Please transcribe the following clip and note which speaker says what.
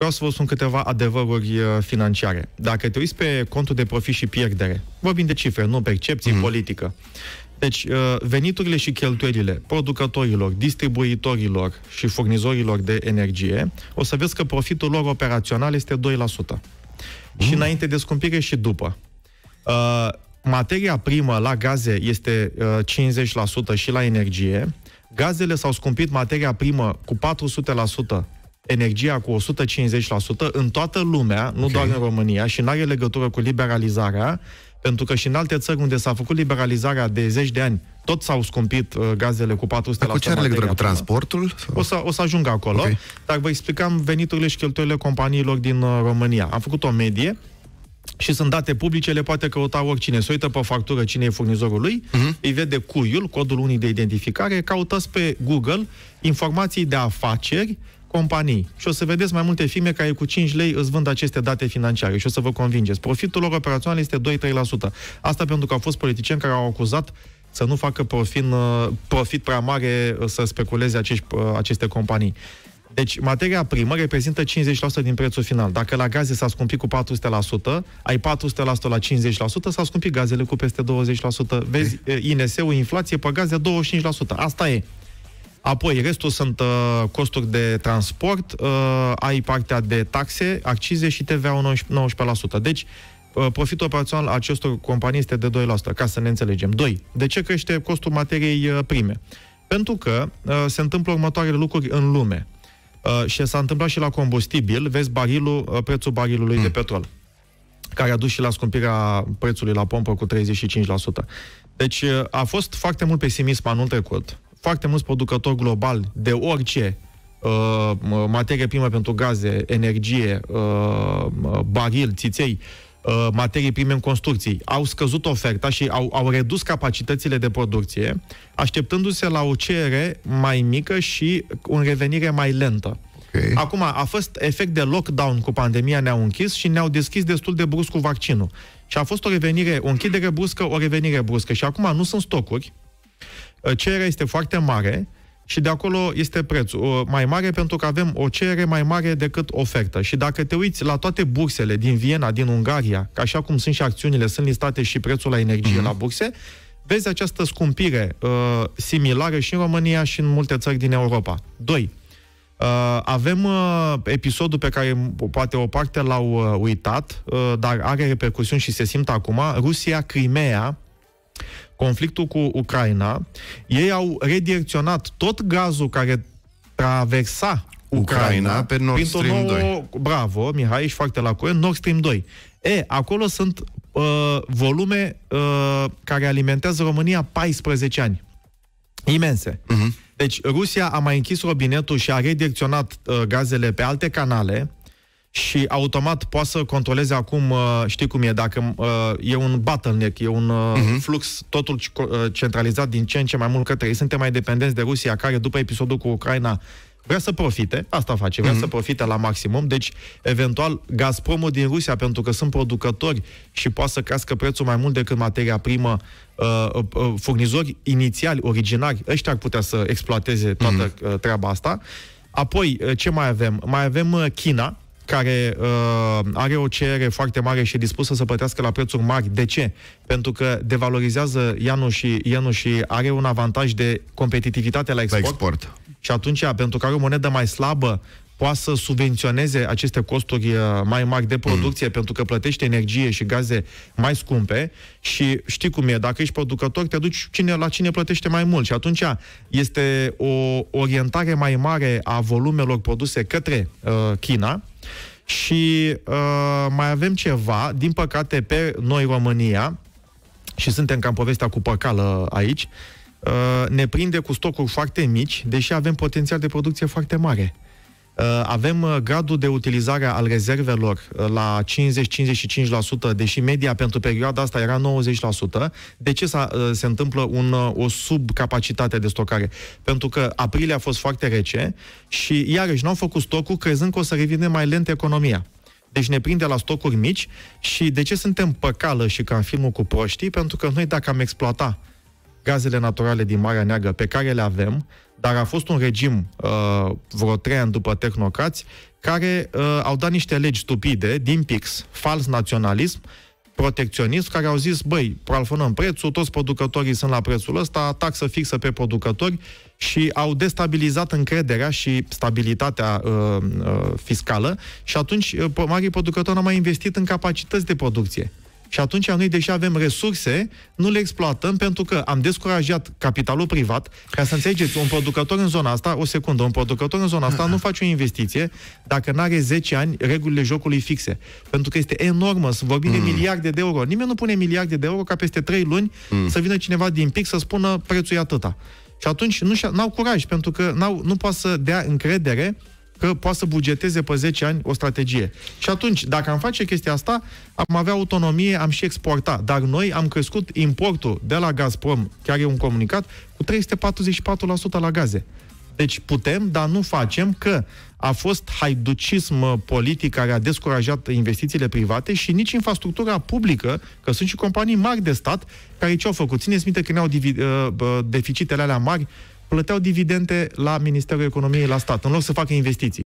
Speaker 1: vreau să vă spun câteva adevăruri financiare. Dacă te uiți pe contul de profit și pierdere, vorbim de cifre, nu percepții, politică. Deci, veniturile și cheltuielile producătorilor, distribuitorilor și furnizorilor de energie, o să vezi că profitul lor operațional este 2%. Și înainte de scumpire și după. Materia primă la gaze este 50% și la energie. Gazele s-au scumpit materia primă cu 400%, energia cu 150% în toată lumea, nu doar în România, și n-are legătură cu liberalizarea, pentru că și în alte țări unde s-a făcut liberalizarea de zeci de ani, tot s-au scumpit gazele cu 400%.
Speaker 2: Cu ce are legătură cu transportul?
Speaker 1: O să ajung acolo, dar vă explicam veniturile și cheltuielile companiilor din România. Am făcut o medie și sunt date publice, le poate căuta oricine. Se uită pe factură cine e furnizorul lui, îi vede cuiul, codul unic de identificare, cautați pe Google informații de afaceri, companii. Și o să vedeți mai multe firme care cu 5 lei îți vând aceste date financiare și o să vă convingeți. Profitul lor operațional este 2-3%. Asta pentru că au fost politicieni care au acuzat să nu facă profit prea mare, să speculeze aceste companii. Deci, materia primă reprezintă 50% din prețul final. Dacă la gaze s-a scumpit cu 400%, ai 400% la 50%, s-a scumpit gazele cu peste 20%. Vezi, INS-ul, inflație pe gaze 25%. Asta e. Apoi, restul sunt costuri de transport, ai partea de taxe, accize și TVA 19%. Deci, profitul operațional al acestor companii este de 2%, ca să ne înțelegem. 2. De ce crește costul materiei prime? Pentru că se întâmplă următoarele lucruri în lume. Și s-a întâmplat și la combustibil, vezi prețul barilului de petrol, care a dus și la scumpirea prețului la pompă cu 35%. Deci a fost foarte mult pesimism anul trecut. Foarte mulți producători globali de orice materie primă pentru gaze, energie, baril, țiței, materii prime în construcții, au scăzut oferta și au redus capacitățile de producție, așteptându-se la o cerere mai mică și o revenire mai lentă. Acum, a fost efect de lockdown cu pandemia, ne-au închis și ne-au deschis destul de brusc cu vaccinul. Și a fost o închidere bruscă, o revenire bruscă. Și acum nu sunt stocuri, cererea este foarte mare și de acolo este prețul mai mare pentru că avem o cerere mai mare decât ofertă. Și dacă te uiți la toate bursele din Viena, din Ungaria, că așa cum sunt și acțiunile, sunt listate și prețul la energie la burse, vezi această scumpire similară și în România și în multe țări din Europa. 2. Avem episodul pe care poate o parte l-au uitat, dar are repercusiuni și se simte acum, Rusia-Crimea, conflictul cu Ucraina. Ei au redirecționat tot gazul care traversa Ucraina
Speaker 2: pe Nord Stream 2.
Speaker 1: Bravo, Mihai, ești foarte la curent, Nord Stream 2. Acolo sunt volume care alimentează România 14 ani. Imense. Deci Rusia a mai închis robinetul și a redirecționat gazele pe alte canale și automat poate să controleze acum, știi cum e, dacă e un bottleneck, e un flux totul centralizat din ce în ce mai mult către ei. Suntem mai dependenți de Rusia, care după episodul cu Ucraina vrea să profite, asta face, vrea să profite la maximum, deci eventual Gazpromul din Rusia, pentru că sunt producători și poate să crească prețul mai mult decât materia primă, furnizori inițiali, originari, ăștia ar putea să exploateze toată treaba asta. Apoi, ce mai avem? Mai avem China, care are o cerere foarte mare și e dispusă să plătească la prețuri mari. De ce? Pentru că devalorizează ienul și are un avantaj de competitivitate la export. Și atunci, pentru că are o monedă mai slabă, poate să subvenționeze aceste costuri mai mari de producție, pentru că plătește energie și gaze mai scumpe și știi cum e, dacă ești producător, te duci la cine plătește mai mult și atunci este o orientare mai mare a volumelor produse către China. Și mai avem ceva, din păcate, pe noi România, și suntem cam povestea cu păcală aici, ne prinde cu stocuri foarte mici, deși avem potențial de producție foarte mare. Avem gradul de utilizare al rezervelor la 50-55%, deși media pentru perioada asta era 90%. De ce se întâmplă o subcapacitate de stocare? Pentru că aprilie a fost foarte rece și iarăși n-au făcut stocul crezând că o să revină mai lent economia. Deci ne prinde la stocuri mici și de ce suntem păcală și ca în filmul cu proștii? Pentru că noi dacă am exploata gazele naturale din Marea Neagră, pe care le avem, dar a fost un regim vreo 3 ani după tehnocrați, care au dat niște legi stupide, din pix, fals naționalism, protecționism, care au zis, băi, plafonăm prețul, toți producătorii sunt la prețul ăsta, taxă fixă pe producători, și au destabilizat încrederea și stabilitatea fiscală și atunci marii producători n-au mai investit în capacități de producție. Și atunci noi, deși avem resurse, nu le exploatăm pentru că am descurajat capitalul privat. Ca să înțelegeți, un producător în zona asta, un producător în zona asta nu face o investiție dacă n-are 10 ani regulile jocului fixe. Pentru că este enormă, să vorbim de miliarde de euro. Nimeni nu pune miliarde de euro ca peste 3 luni să vină cineva din pic să spună prețul e atâta. Și atunci n-au curaj, pentru că nu poate să dea încredere că poate să bugeteze pe 10 ani o strategie. Și atunci, dacă am face chestia asta, am avea autonomie, am și exporta. Dar noi am crescut importul de la Gazprom, chiar e un comunicat, cu 344% la gaze. Deci putem, dar nu facem, că a fost haiducism politic care a descurajat investițiile private și nici infrastructura publică, că sunt și companii mari de stat, care ce-au făcut? Țineți minte când au deficitele alea mari, plăteau dividende la Ministerul Economiei, la stat, în loc să facă investiții.